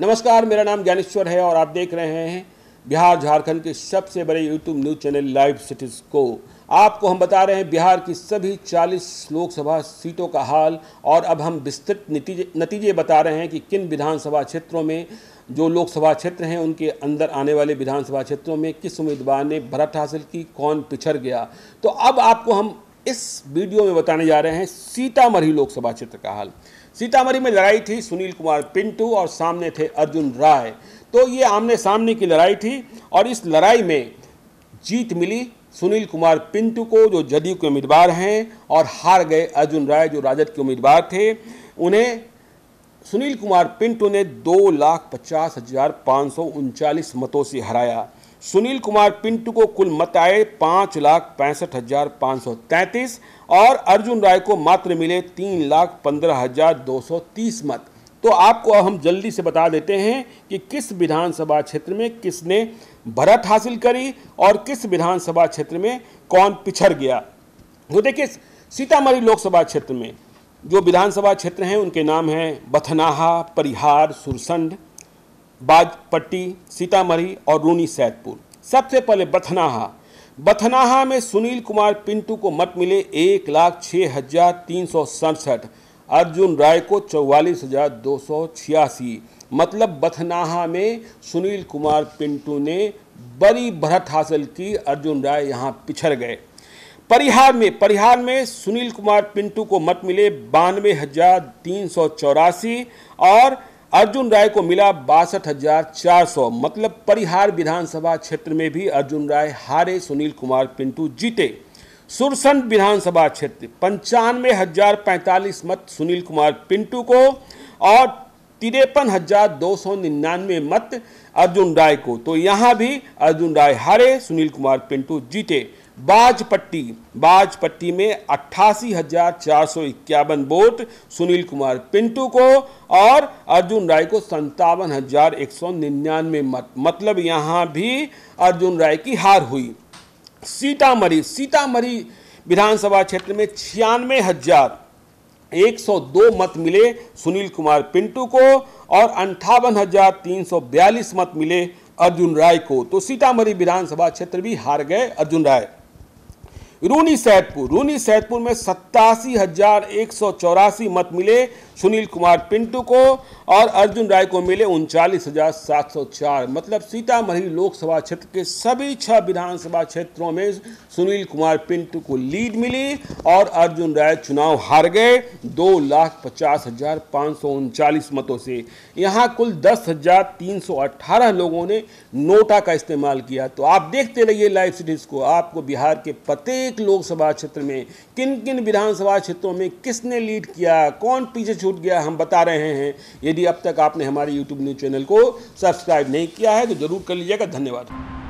नमस्कार, मेरा नाम ज्ञानेश्वर है और आप देख रहे हैं बिहार झारखंड के सबसे बड़े YouTube news channel Live Cities को। आपको हम बता रहे हैं बिहार की सभी 40 लोकसभा सीटों का हाल और अब हम विस्तृत नतीजे बता रहे हैं कि किन विधानसभा क्षेत्रों में, जो लोकसभा क्षेत्र हैं उनके अंदर आने वाले विधानसभा क्षेत्रों में किस उम्मीदवार ने बढ़त हासिल की, कौन पिछड़ गया। तो अब आपको हम इस वीडियो में बताने जा रहे हैं सीतामढ़ी लोकसभा क्षेत्र का हाल। सीतामढ़ी में लड़ाई थी सुनील कुमार पिंटू और सामने थे अर्जुन राय। तो ये आमने सामने की लड़ाई थी और इस लड़ाई में जीत मिली सुनील कुमार पिंटू को, जो जदयू के उम्मीदवार हैं, और हार गए अर्जुन राय जो राजद के उम्मीदवार थे। उन्हें सुनील कुमार पिंटू ने 2,50,539 मतों से हराया। सुनील कुमार पिंटू को कुल मत आए 5,65,533 और अर्जुन राय को मात्र मिले 3,15,230 मत। तो आपको अब हम जल्दी से बता देते हैं कि किस विधानसभा क्षेत्र में किसने बढ़त हासिल करी और किस विधानसभा क्षेत्र में कौन पिछड़ गया। तो देखिए, सीतामढ़ी लोकसभा क्षेत्र में जो विधानसभा क्षेत्र हैं उनके नाम हैं बथनाहा, परिहार, सुरसंड, बाजपट्टी, सीतामढ़ी और रूनी सैदपुर। सबसे पहले बथनाहा में सुनील कुमार पिंटू को मत मिले 1,06,367, अर्जुन राय को 44,286। मतलब बथनाहा में सुनील कुमार पिंटू ने बड़ी बढ़त हासिल की, अर्जुन राय यहाँ पिछड़ गए। परिहार में सुनील कुमार पिंटू को मत मिले 92,384 और अर्जुन राय को मिला 62,400। मतलब परिहार विधानसभा क्षेत्र में भी अर्जुन राय हारे, सुनील कुमार पिंटू जीते। सुरसंड विधानसभा क्षेत्र 95,045 मत सुनील कुमार पिंटू को और 53,299 मत अर्जुन राय को। तो यहाँ भी अर्जुन राय हारे, सुनील कुमार पिंटू जीते। बाजपट्टी में 88,451 वोट सुनील कुमार पिंटू को और अर्जुन राय को 57,199 मत। मतलब यहाँ भी अर्जुन राय की हार हुई। सीतामढ़ी विधानसभा क्षेत्र में 96,102 मत मिले सुनील कुमार पिंटू को और 58,342 मत मिले अर्जुन राय को। तो सीतामढ़ी विधानसभा क्षेत्र भी हार गए अर्जुन राय। रूनी सैदपुर में 87,184 मत मिले सुनील कुमार पिंटू को और अर्जुन राय को मिले 39,704। मतलब सीतामढ़ी लोकसभा क्षेत्र के सभी 6 विधानसभा क्षेत्रों में सुनील कुमार पिंटू को लीड मिली और अर्जुन राय चुनाव हार गए 2,50,539 मतों से। यहाँ कुल 10,318 लोगों ने नोटा का इस्तेमाल किया। तो आप देखते रहिए लाइव सिटीज़ को। आपको बिहार के प्रत्येक लोकसभा क्षेत्र में किन किन विधानसभा क्षेत्रों में किसने लीड किया, कौन पीछे छूट गया, हम बता रहे हैं। यदि अब तक आपने हमारे YouTube न्यूज़ चैनल को सब्सक्राइब नहीं किया है तो जरूर कर लीजिएगा। धन्यवाद।